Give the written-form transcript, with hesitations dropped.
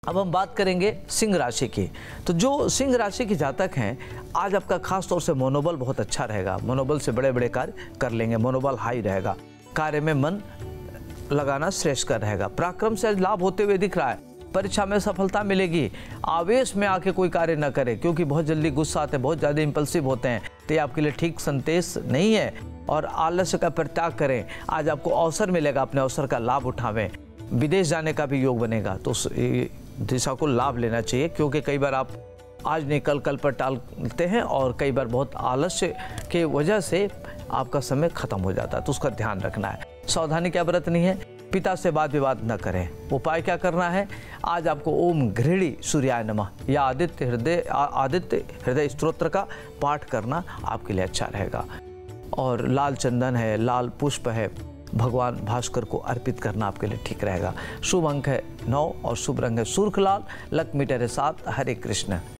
अब हम बात करेंगे सिंह राशि की। तो जो सिंह राशि के जातक हैं, आज आपका खास तौर से मनोबल बहुत अच्छा रहेगा। मनोबल से बड़े बड़े कार्य कर लेंगे, मनोबल हाई रहेगा। कार्य में मन लगाना श्रेष्ठ कर रहेगा। पराक्रम से लाभ होते हुए दिख रहा है। परीक्षा में सफलता मिलेगी। आवेश में आके कोई कार्य न करें, क्योंकि बहुत जल्दी गुस्सा आते हैं, बहुत ज़्यादा इंपल्सिव होते हैं, तो ये आपके लिए ठीक संदेश नहीं है। और आलस्य का परित्याग करें। आज आपको अवसर मिलेगा, अपने अवसर का लाभ उठावें। विदेश जाने का भी योग बनेगा, तो उस दिशा को लाभ लेना चाहिए, क्योंकि कई बार आप आज नहीं कल कल पर टालते हैं और कई बार बहुत आलस्य के वजह से आपका समय खत्म हो जाता है, तो उसका ध्यान रखना है। सावधानी क्या बरतनी है? पिता से वाद विवाद न करें। उपाय क्या करना है? आज आपको ओम घृणी सूर्याय नमः या आदित्य हृदय स्तोत्र का पाठ करना आपके लिए अच्छा रहेगा। और लाल चंदन है, लाल पुष्प है, भगवान भास्कर को अर्पित करना आपके लिए ठीक रहेगा। शुभ अंक है 9 और शुभ रंग है सुर्ख लाल। लक मीटर है 7। हरे कृष्ण।